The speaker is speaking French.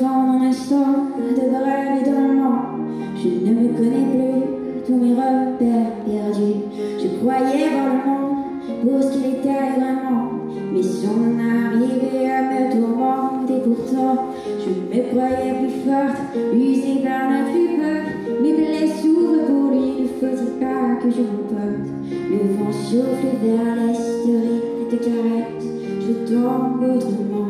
profond un instant de brève étonnement. Je ne me connais plus, tous mes repères perdus. Je croyais voir le monde pour ce qu'il était vraiment, mais son arrivée à me tourmenter. Pourtant, je me croyais plus forte, usée par notre époque. Mes blessures pour lui ne faut-il pas que je m'emporte. Le vent souffle vers l'est, rythme te caresse, je tombe autrement.